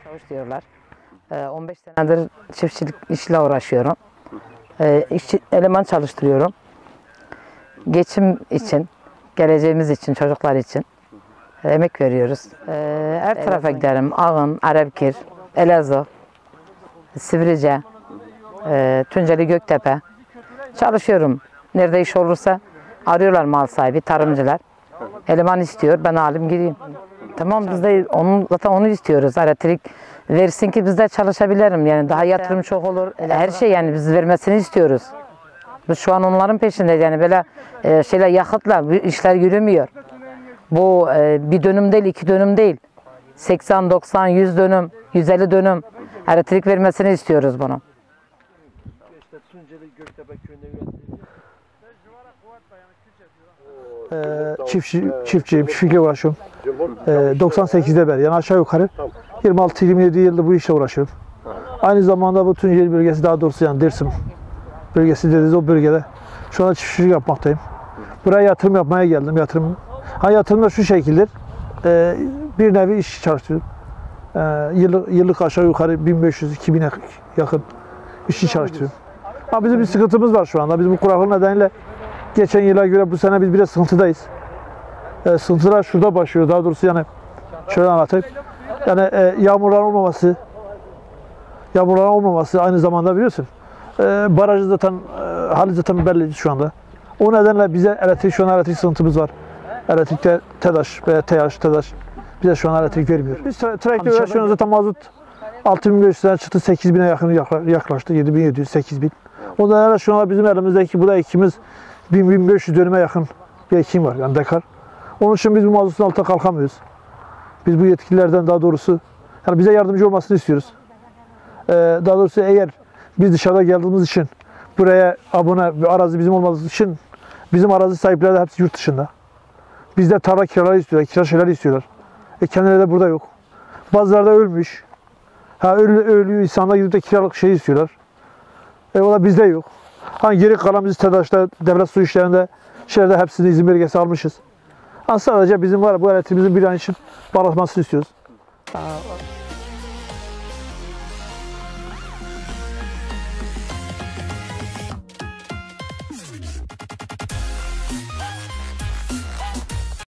çavuş diyorlar. 15 senedir çiftçilik işle uğraşıyorum. Eleman çalıştırıyorum. Geçim için, geleceğimiz için, çocuklar için emek veriyoruz. Her tarafa giderim. Ağın, Arapkir, Elazığ, Sivrice, Tunceli, Göktepe. Çalışıyorum. Nerede iş olursa arıyorlar mal sahibi, tarımcılar. Eleman istiyor, ben alayım gideyim. Tamam, biz de zaten onu istiyoruz. Elektrik versin ki biz de çalışabilirim. Yani daha yatırım çok olur. Her şey yani biz vermesini istiyoruz. Biz şu an onların peşindeyiz. Yani böyle yakıtla işler yürümüyor. Bu bir dönüm değil, 2 dönüm değil. 80, 90, 100 dönüm, 150 dönüm elektrik vermesini istiyoruz bunu. Çiftçiyim, çiftlikle uğraşıyorum. 98'de beri, yani aşağı yukarı 26-27 yıldır bu işle uğraşıyorum. Aynı zamanda bu Tunceli bölgesi, daha doğrusu yani Dersim bölgesi dediğiniz o bölgede şu anda çiftçilik yapmaktayım. Buraya yatırım yapmaya geldim. Yatırım da şu şekildir. Bir nevi iş çalıştırıyorum. Yıllık aşağı yukarı 1500-2000'e yakın işçi çalıştırıyorum. Ama bizim bir sıkıntımız var şu anda. Biz bu kuraklık nedeniyle geçen yıla göre bu sene biz biraz sıkıntıdayız. Sıkıntılar şurada başlıyor. Daha doğrusu yani şöyle anlatayım. Yani yağmurların olmaması aynı zamanda biliyorsun. Barajı zaten hali zaten belli şu anda. O nedenle bize şu an elektrik sıkıntımız var. Elektrikte TEDAŞ veya TEDAŞ bize şu an elektrik vermiyor. Biz traktör uğraşıyoruz, zaten mazot 6500'den çıktı, 8000'e yakın yaklaştı. 7700, 8000. O nedenle şu an bizim elimizdeki bu da ekimiz 1000-1500 dönüme yakın bir ekim var, yani dekar. Onun için biz bu mazotun altına kalkamıyoruz. Biz bu yetkililerden daha doğrusu yani bize yardımcı olmasını istiyoruz. Daha doğrusu eğer biz dışarıda geldiğimiz için buraya abone bir arazi bizim olmadığı için bizim arazi sahipleri de hepsi yurt dışında. Bizde tarla kiraları istiyorlar, kira şeyleri istiyorlar. Kendileri de burada yok. Bazıları da ölmüş. Ölüyor insanlar gidip de kiralık şey istiyorlar. O da bizde yok. Geri kalan biz TEDAŞ'ta, devlet su işlerinde şeylerde hepsini izin belgesi almışız. Sadece bizim var bu elektriğimizin bir an için bağlatmasını istiyoruz.